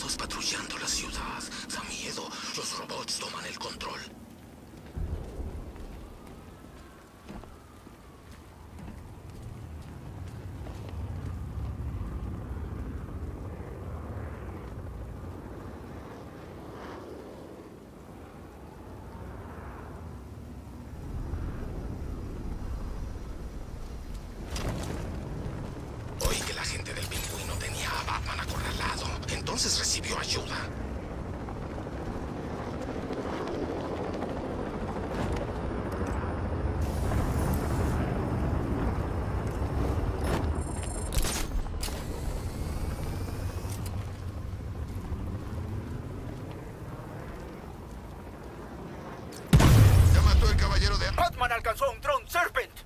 robots patrullando la ciudad. Da miedo. Los robots toman el control. Oí que la gente del Pingüino tenía a Batman acorralado. Entonces recibió ayuda. Ya mató el caballero de... Batman alcanzó un dron Serpent.